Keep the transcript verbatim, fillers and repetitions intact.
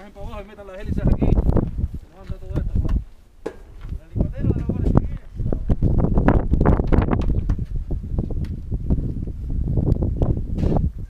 bajen para abajo y metan las hélices aquí.